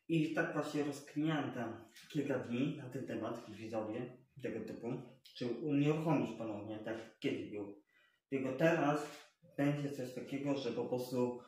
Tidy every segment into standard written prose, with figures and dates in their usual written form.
I tak właśnie rozkminiałem tam kilka dni na ten temat, widzowie tego typu, czy unieruchomić ponownie, tak kiedyś był. Tylko teraz będzie coś takiego, że po prostu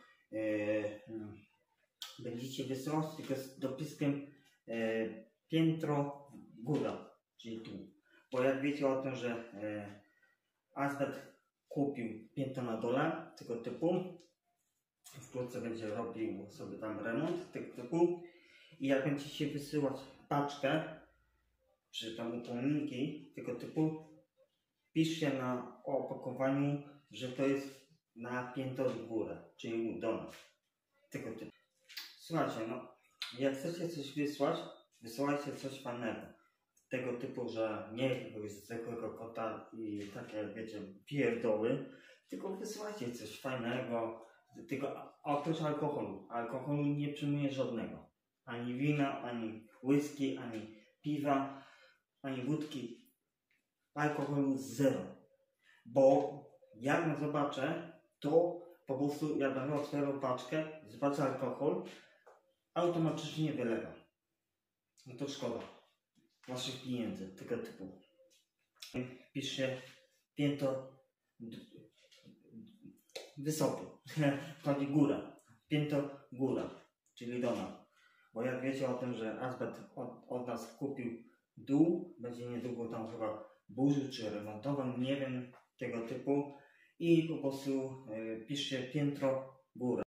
będziecie wysyłać tylko z dopiskiem piętro góra, czyli tu. Bo jak wiecie o tym, że Azbet kupił piętro na dole tego typu, wkrótce będzie robił sobie tam remont tego typu i jak będziecie wysyłać paczkę, czy tam upominki tego typu, piszcie na opakowaniu, że to jest na piętro w górę, czyli do nas, tego typu. Słuchajcie, no, jak chcecie coś wysłać, wysyłajcie coś fajnego. Tego typu, że nie jakiegoś zwykłego kota i takie, wiecie, pierdoły, tylko wysyłajcie coś fajnego, tylko oprócz alkoholu. Alkoholu nie przyjmuję żadnego. Ani wina, ani whisky, ani piwa, ani wódki. Alkoholu zero. Bo jak no zobaczę, to po prostu jak będę otwierał paczkę, zobaczę alkohol, automatycznie wylewa. No to szkoda waszych pieniędzy, tego typu. Piszcie piętro wysokie, chodzi góra, piętro góra, czyli do nas. Bo jak wiecie o tym, że Azbet od nas kupił dół, będzie niedługo tam chyba burzył czy remontował, nie wiem, tego typu. I po prostu piszcie piętro góra.